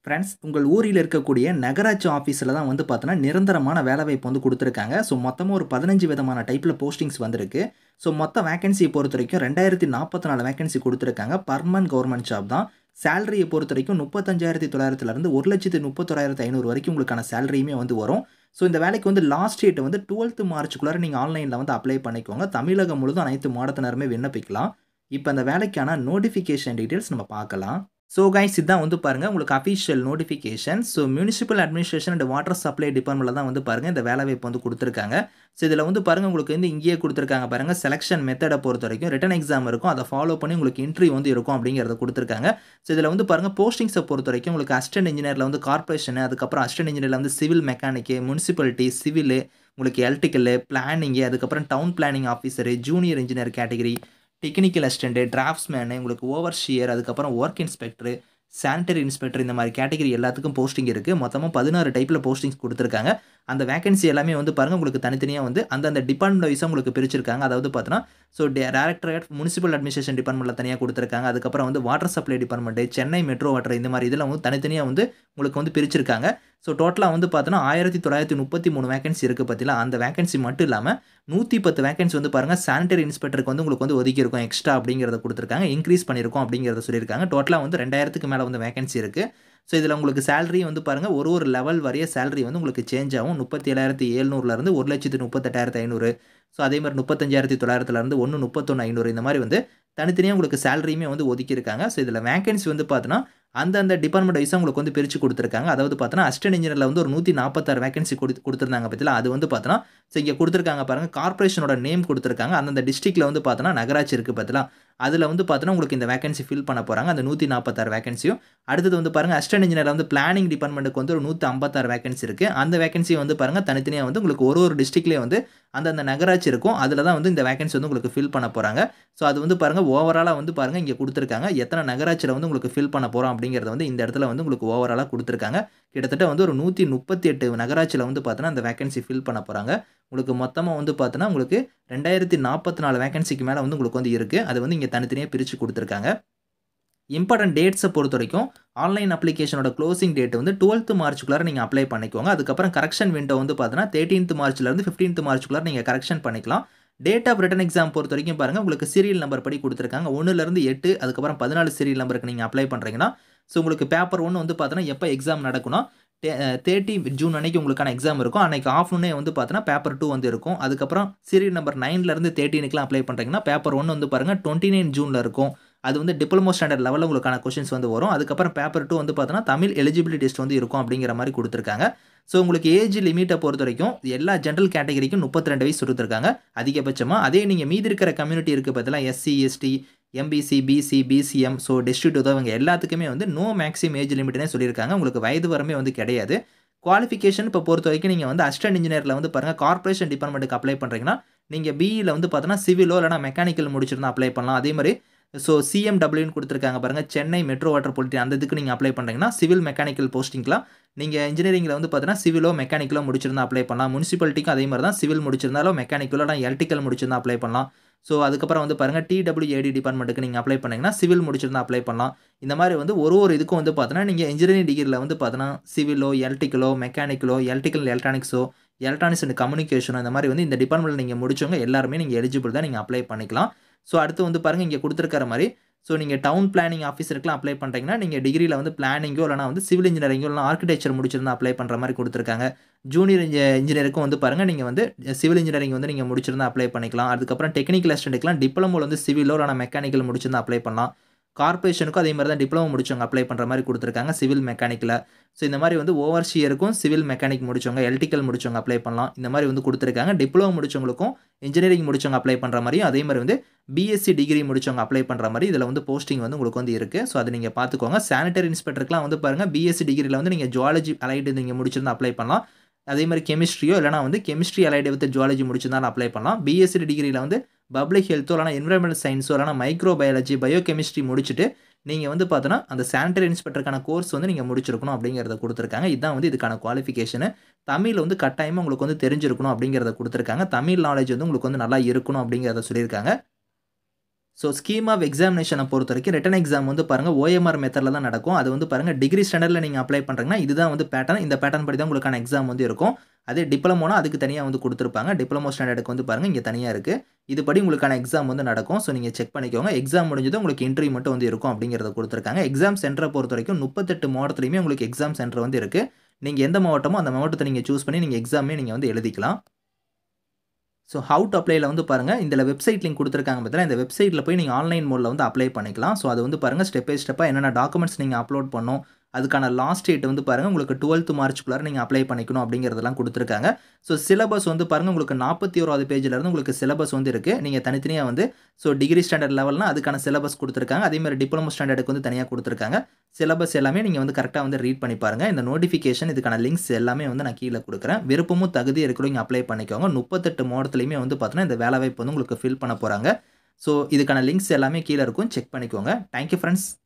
Friends, உங்கள் ஊரில் இருக்கக்கூடிய நகராட்சி ஆஃபீஸில தான் வந்து பார்த்தோன்னா, நிரந்தரமான வேலைவாய்ப்பு வந்து குடுத்துருக்காங்க. ஸோ, மொத்தமா ஒரு 15 விதமான டைப்ல போஸ்டிங்ஸ் வந்திருக்கு. ஸோ, மொத்த வேக்கன்சிய பொறுத்தவரைக்கும் 2044 வேக்கன்சி குடுத்துருக்காங்க. பெர்மனன்ட் கவர்ன்மென்ட் ஜாப் தான். சேலரிய பொறுத்தவரைக்கும் 35,900லிருந்து 1,31,500 வரைக்கும் உங்களுக்கான சேலரியுமே வந்து வரும். ஸோ, இந்த வேலைக்கு வந்து லாஸ்ட் டேட் வந்து 12th மார்ச்சுக்குள்ளார நீங்க ஆன்லைன்ல வந்து அப்ளை பண்ணிக்கோங்க. தமிழகம் முழுதும் அனைத்து மாவட்டத்தினருமே விண்ணப்பிக்கலாம். இப்ப அந்த வேலைக்கான நோட்டிஃபிகேஷன் டீட்டெயில்ஸ் நம்ம பார்க்கலாம். ஸோ கைஸ், இதான் வந்து பாருங்க உங்களுக்கு official notification. So municipal administration and water supply டிபார்ட்மெண்ட்ல தான் வந்து பாருங்க இந்த வேலைவாய்ப்பு வந்து குடுத்துருக்காங்க. ஸோ இதில வந்து பாருங்க உங்களுக்கு வந்து இங்கேயே குடுத்துருக்காங்க பாருங்க. செலக்ஷன் மெத்தட பொறுத்தவரைக்கும் ரிட்டன் எக்ஸாம் இருக்கும். அத ஃபாலோ பண்ணி உங்களுக்கு இன்டர்வியூ வந்து இருக்கும் அப்படிங்கிறத குடுத்துருக்காங்க. ஸோ இதில வந்து பாருங்க போஸ்டிங்ஸ பொறுத்தவரைக்கும் உங்களுக்கு அசிஸ்டன்ட் இன்ஜினியர்ல வந்து கார்ப்பரேஷன், அதுக்கப்புறம் அசிஸ்டன்ட் இன்ஜினியர்ல வந்து சிவில் மெக்கானிக், முனிசிபாலிட்டி, சிவில், உங்களுக்கு எலக்ட்ரிக்கல், பிளானிங், அதுக்கப்புறம் town planning officer, junior engineer category, technical assistant, draftsman, உங்களுக்கு ஓவர்சியர், அதுக்கப்புறம் வொர்க் இன்ஸ்பெக்டர், சானிட்டரி இன்ஸ்பெக்டர் இந்த மாரி கேட்டகரி எல்லாத்துக்கும் போஸ்டிங் இருக்கு. மொத்தமா 16 டைப்ல போஸ்டிங்ஸ் குடுத்துருக்காங்க. அந்த வேக்கன்சி எல்லாமே வந்து பாருங்க உங்களுக்கு தனித்தனியா வந்து அந்தந்த டிபார்ட்மெண்ட் வைஸா உங்களுக்கு பிரிச்சிருக்காங்க. அதாவது பார்த்தீங்கன்னா, ஸோ டைரக்டரேட் முனிசிபல் அட்மினிஸ்ட்ரேஷன் டிபார்ட்மெண்ட்ல தனியா குடுத்துருக்காங்க. அதுக்கப்புறம் வந்து water supply department, Chennai metro water இந்த மாரி இதெல்லாம் வந்து தனித்தனியா வந்து உங்களுக்கு வந்து பிரிச்சிருக்காங்க. ஸோ டோட்டலா வந்து பார்த்தோன்னா 1933 வேக்கன்சி இருக்கு பார்த்தீங்களா, அந்த வேக்கன்சி மட்டும் இல்லாம 110 வேக்கன்சி வந்து பாருங்க சானிட்டரி இன்ஸ்பெக்டருக்கு வந்து உங்களுக்கு வந்து ஒதுக்கியிருக்கோம் எக்ஸ்ட்ரா அப்படிங்கிறத குடுத்துருக்காங்க. இன்கிரீஸ் பண்ணியிருக்கோம் அப்படிங்கிறத சொல்லியிருக்காங்க. டோட்டலா வந்து 2000க்கு மேல வந்து வேக்கன்சி இருக்கு. ஸோ இதில உங்களுக்கு சேலரி வந்து பாருங்க ஒரு லெவல் வாரியா சேலரி வந்து உங்களுக்கு சேஞ்ச் ஆகும். 37,700லிருந்து 1,38,500. ஸோ அதேமாரி 35,900லிருந்து 1,31,500 இந்த மாரி வந்து தனித்தனியா உங்களுக்கு சேலரியுமே வந்து ஒதுக்கியிருக்காங்க. ஸோ இதில வேக்கன்சி வந்து பார்த்தோன்னா, அந்தந்த டிபார்ட்மெண்ட் வைஸா உங்களுக்கு வந்து பிரிச்சு குடுத்துருக்காங்க. அதாவது பார்த்தோன்னா, அசிஸ்டன்ட் இன்ஜினியர்ல வந்து ஒரு 146 வேக்கன்சி குடுத்திருந்தாங்க பார்த்தீங்களா, அது வந்து பார்த்தோன்னா, ஸோ இங்க குடுத்துருக்காங்க பாருங்க. கார்ப்பரேஷனோட நேம் குடுத்துருக்காங்க. அந்தந்த டிஸ்ட்ரிக்ட்ல வந்து பார்த்தோன்னா, நகராட்சி இருக்கு பார்த்தீங்களா, அதில வந்து பார்த்தோன்னா, உங்களுக்கு இந்த வேக்கன்சி ஃபில் பண்ண போறாங்க. அந்த 146 வேக்கன்சியும். அடுத்தது வந்து பாருங்க அசிஸ்டன்ட் இன்ஜினியர்ல வந்து பிளானிங் டிபார்ட்மென்ட்க்கு வந்து ஒரு 156 வேக்கன்சி இருக்கு. அந்த வேக்கன்சி வந்து பாருங்க தனித்தனியா வந்து உங்களுக்கு ஒரு டிஸ்ட்ரிக்ட்லயே வந்து அந்தந்த நகராட்சி இருக்கும். அதில தான் வந்து இந்த வேக்கன்சி வந்து உங்களுக்கு ஃபில் பண்ண போறாங்க. ஸோ அது வந்து பாருங்க ஓவராலா வந்து பாருங்க இங்க குடுத்துருக்காங்க. எத்தன நகராட்சியில வந்து உங்களுக்கு ஃபில் பண்ண போறோம் அப்படிங்கிறத வந்து இந்த இடத்துல வந்து உங்களுக்கு ஓவராலா குடுத்துருக்காங்க. கிட்டத்தட்ட வந்து ஒரு 138 நகராட்சியில வந்து பார்த்தோன்னா, அந்த வேக்கன்சி ஃபில் பண்ண போறாங்க. உங்களுக்கு மொத்தமா வந்து பார்த்தோன்னா, உங்களுக்கு 2044 வேக்கன்சிக்கு மேல வந்து உங்களுக்கு வந்து இருக்கு. அது வந்து இங்க தனித்தனியா பிரிச்சு குடுத்துருக்காங்க. இம்பார்டன்ட் டேட்ஸ பொறுத்தவரைக்கும், ஆன்லைன் அப்ளிகேஷனோட குளோசிங் டேட் வந்து 12th மார்ச்சுக்குள்ளார நீங்க அப்ளை பண்ணிக்கோங்க. அதுக்கப்புறம் கரெக்ஷன் விண்டோ வந்து பார்த்தோன்னா, 13th மார்ச்லருந்து 15th மார்ச்சுக்குள்ளார நீங்க கரெக்ஷன் பண்ணிக்கலாம். டேட் ஆஃப் ரிட்டன் எக்ஸாம் பொறுத்தவரைக்கும் பாருங்க, உங்களுக்கு சீரியல் நம்பர் படி குடுத்துருக்காங்க. 1லருந்து 8 அதுக்கப்புறம் 14 சீரியல் நம்பருக்கு நீங்க அப்ளை பண்றீங்கன்னா, ஸோ உங்களுக்கு பேப்பர் 1 வந்து பார்த்தோன்னா, எப்ப எக்ஸாம் நடக்கும்னா, 30 ஜூன் அன்னைக்கு உங்களுக்கான எக்ஸாம் இருக்கும். அன்னைக்கு ஆஃப்டர்நூனே வந்து பார்த்தோன்னா, பேப்பர் 2 வந்து இருக்கும். அதுக்கப்புறம் சீரியல் நம்பர் 9லருந்து 13க்குலாம் அப்ளை பண்றீங்கன்னா, பேப்பர் 1 வந்து பாருங்க 29 ஜூன்ல இருக்கும். அது வந்து டிப்ளமோ ஸ்டாண்டர்ட் லெவல்ல உங்களுக்கான கொஸ்டின்ஸ் வந்து வரும். அதுக்கப்புறம் பேப்பர் 2 வந்து பார்த்தோன்னா, தமிழ் எலிஜிபிலிட்டி டெஸ்ட் வந்து இருக்கும் அப்படிங்கிற மாரி குடுத்துருக்காங்க. ஸோ உங்களுக்கு ஏஜ் லிமிட்ட பொறுத்தவரைக்கும் எல்லா ஜெனரல் கேட்டகரிக்கும் 32 வயசு குடுத்துருக்காங்க அதிகபட்சமா. அதே நீங்க மீதி இருக்கிற கம்யூனிட்டி இருக்கு பார்த்தீங்களா, SC, ST, MBC, BC, BCM, so district உதவங்க எல்லாத்துக்குமே வந்து நோ மேக்ஸிமம் ஏஜ் லிமிட்னே சொல்லியிருக்காங்க. உங்களுக்கு வயது வரம்பே வந்து கிடையாது. குவாலிஃபிகேஷன் இப்ப பொறுத்தவரைக்கும் நீங்க வந்து அசிஸ்டன்ட் இன்ஜினியர்ல வந்து பாருங்க கார்ப்பரேஷன் டிபார்ட்மென்ட்க்கு அப்ளை பண்றீங்கன்னா, நீங்க பிஇல வந்து பார்த்தோன்னா, சிவிலோ இல்லன்னா மெக்கானிக்கல் முடிச்சிருந்தா அப்ளை பண்ணலாம். அதே மாரி ஸோ சிஎம்டபிள்யூன்னு குடுத்துருக்காங்க பாருங்க. சென்னை மெட்ரோ வாட்டர் பொலிட்டி அந்த இதுக்கு நீங்க அப்ளை பண்றீங்கன்னா, சிவில் மெக்கானிக்கல் போஸ்டிங்லாம் நீங்க இன்ஜினியரிங்ல வந்து பார்த்தீங்கன்னா, சிவிலோ, மெக்கானிக்கலோ முடிச்சிருந்தா அப்ளை பண்ணலாம். முனிசிபாலிட்டிக்கும் அதே மாரி தான். சிவில் முடிச்சிருந்தாலோ, மெக்கானிக்கலோ இல்ல எலக்ட்ரிக்கல் முடிச்சிருந்தா அப்ளை பண்ணலாம். ஸோ அதுக்கப்புறம் வந்து பாருங்க டிடபிள்யூஏடி டிபார்ட்மென்ட்க்கு நீங்க அப்ளை பண்ணீங்கன்னா, சிவில் முடிச்சிருந்தா அப்ளை பண்ணலாம். இந்த மாரி வந்து ஒரு இதுக்கும் வந்து பார்த்தோன்னா, நீங்க இன்ஜினியரிங் டிகிரில வந்து பார்த்தோன்னா, சிவிலோ, எலக்ட்ரிக்கலோ, மெக்கானிக்கலோ, எலக்ட்ரிக்கல் எலக்ட்ரானிக்ஸோ, எலக்ட்ரானிக்ஸ் அண்ட் கம்யூனிகேஷனோ இந்த மாரி வந்து இந்த டிபார்ட்மென்ட்ல நீங்க முடிச்சவங்க எல்லாருமே நீங்க எலிஜிபிள் தான். நீங்க அப்ளை பண்ணிக்கலாம். ஸோ அடுத்து வந்து பாருங்க இங்க குடுத்திருக்கிற மாரி, ஸோ நீங்க டவுன் பிளானிங் ஆஃபீஸருக்குலாம் அப்ளை பண்றீங்கன்னா, நீங்க டிகிரில வந்து பிளானிங்கோ இல்லன்னா வந்து சிவில் இன்ஜினியரிங்கோ இல்லன்னா ஆர்க்கிடெக்சர் முடிச்சிருந்தா அப்ளை பண்ற மாரி குடுத்துருக்காங்க. ஜூனியர் இன்ஜினியருக்கும் வந்து பாருங்க, நீங்க வந்து சிவில் இன்ஜினியரிங் வந்து நீங்க முடிச்சிருந்தா அப்ளை பண்ணிக்கலாம். அதுக்கப்புறம் டெக்னிக்கல் அசிஸ்டன்ட்க்குலாம் டிப்ளமோல வந்து சிவிலோ இல்லன்னா மெக்கானிக்கல் முடிச்சிருந்தா அப்ளை பண்ணலாம். கார்ப்பரேஷனுக்கும் அதே மாரி தான் டிப்ளமோ முடிச்சவங்க அப்ளை பண்ற மாரி குடுத்துருக்காங்க. சிவில் மெக்கானிக்ல. ஸோ இந்த மாரி வந்து ஓவர்சியருக்கும் சிவில் மெக்கானிக் முடிச்சவங்க, எலக்ட்ரிக்கல் முடிச்சவங்க அப்ளை பண்ணலாம். இந்த மாரி வந்து குடுத்துருக்காங்க. டிப்ளமோ முடிச்சவங்களுக்கும், இன்ஜினியரிங் முடிச்சவங்க அப்ளை பண்ற மாரியும், அதே மாரி வந்து பிஎஸ்சி டிகிரி முடிச்சவங்க அப்ளை பண்ற மாரி இதுல வந்து போஸ்டிங் வந்து உங்களுக்கு வந்து இருக்கு. ஸோ அத நீங்க பார்த்துக்கோங்க. சானிட்டரி இன்ஸ்பெக்டர்க்குலாம் வந்து பாருங்க, பிஎஸ்சி டிகிரில வந்து நீங்க ஜூவாலஜி அலைடு நீங்க முடிச்சிருந்தா அப்ளை பண்ணலாம். அதே மாரி கெமிஸ்ட்ரியோ இல்லன்னா வந்து கெமிஸ்ட்ரி அலைடு வித் ஜூவாலஜி முடிச்சிருந்தாலும் அப்ளை பண்ணலாம். பிஎஸ்சி டிகிரில வந்து பப்ளிக் ஹெல்த்தோ இல்லன்னா என்வைரன்மென்டல் சயன்ஸோ இல்லன்னா மைக்ரோ பயாலஜி, பயோ கெமிஸ்ட்ரி முடிச்சுட்டு, நீங்க வந்து பார்த்தோன்னா, அந்த சானிட்டரி இன்ஸ்பெக்டருக்கான கோர்ஸ் வந்து நீங்க முடிச்சிருக்கணும் அப்படிங்கிறத குடுத்துருக்காங்க. இதான் வந்து இதுக்கான குவாலிஃபிகேஷனு. தமிழ் வந்து கட்டாயமா உங்களுக்கு வந்து தெரிஞ்சிருக்கணும் அப்படிங்கிறத குடுத்துருக்காங்க. தமிழ் நாலேட்ஜ் வந்து உங்களுக்கு வந்து நல்லா இருக்கணும் அப்படிங்கிறத சொல்லியிருக்காங்க. ஸோ ஸ்கீம் ஆஃப் எக்ஸாமினேஷனை பொறுத்தவரைக்கும் ரிட்டன் எக்ஸாம் வந்து பாருங்கள் ஓஎம்ஆர் மெத்தடில் தான் நடக்கும். அது வந்து பாருங்கள் டிகிரி ஸ்டாண்டர்டில் நீங்கள் அப்ளை பண்ணுறீங்கன்னா இதுதான் வந்து பேட்டர்ன். இந்த பேட்டர்ன் படி தான் உங்களுக்கான எக்ஸாம் வந்து இருக்கும். அதே டிப்ளமோனா அதுக்கு தனியாக வந்து கொடுத்துருப்பாங்க. டிப்ளமோ ஸ்டாண்டர்டுக்கு வந்து பாருங்கள் இங்கே தனியாக இருக்குது. இதுபடி உங்களுக்கான எக்ஸாம் வந்து நடக்கும். ஸோ நீங்கள் செக் பண்ணிக்கோங்க. எக்ஸாம் முடிஞ்சதும் உங்களுக்கு இன்டர்வியூ மட்டும் வந்து இருக்கும் அப்படிங்கிறத கொடுத்துருக்காங்க. எக்ஸாம் சென்டரை பொறுத்த வரைக்கும் 38 மாவட்டத்துலையுமே உங்களுக்கு எக்ஸாம் சென்டர் வந்து இருக்குது. நீங்கள் எந்த மாவட்டமோ அந்த மாவட்டத்தை நீங்கள் சூஸ் பண்ணி நீங்கள் எக்ஸாமே நீங்கள் வந்து எழுதிக்கலாம். ஸோ ஹவ் டு அப்ளைல வந்து பாருங்கள் இதில் வெப்சைட் லிங்க் கொடுத்துருக்காங்க பார்த்தீங்கன்னா, இந்த வெப்சைட்டில் போய் நீங்கள் ஆன்லைன் மோடில் வந்து அப்ளை பண்ணிக்கலாம். ஸோ அது வந்து பாருங்கள் ஸ்டெப் பை ஸ்டெப்பாக என்னென்ன டாக்குமெண்ட்ஸ் நீங்கள் அப்லோட் பண்ணணும், அதுக்கான லாஸ்ட் டேட் வந்து பாருங்கள் உங்களுக்கு 12th மார்ச்சுக்குள்ளார நீங்கள் அப்ளை பண்ணிக்கணும் அப்படிங்கிறதெல்லாம் கொடுத்துருக்காங்க. ஸோ சிலபஸ் வந்து பாருங்கள் உங்களுக்கு 41வது பேஜிலேருந்து உங்களுக்கு சிலபஸ் வந்து இருக்குது. நீங்கள் தனித்தனியாக வந்து ஸோ டிகிரி ஸ்டாண்டர்ட் லெவல்னா அதுக்கான சிலபஸ் கொடுத்துருக்காங்க. அதேமாதிரி டிப்ளமோ ஸ்டாண்டர்டுக்கு வந்து தனியாக கொடுத்துருக்காங்க. சிலபஸ் எல்லாமே நீங்கள் வந்து கரெக்டாக வந்து ரீட் பண்ணி பாருங்கள். இந்த நோட்டிஃபிகேஷன் இதுக்கான லிங்க்ஸ் எல்லாமே வந்து நான் கீழே கொடுக்குறேன். விருப்பமும் தகுதி இருக்கிறவங்க அப்ளை பண்ணிக்கோங்க. 38 மாவட்டத்துலையுமே வந்து பார்த்தீங்கன்னா இந்த வேலைவாய்ப்பு வந்து உங்களுக்கு ஃபில் பண்ண போகிறாங்க. ஸோ இதுக்கான லிங்க்ஸ் எல்லாமே கீழே இருக்கும். செக் பண்ணிக்கோங்க. Thank you friends.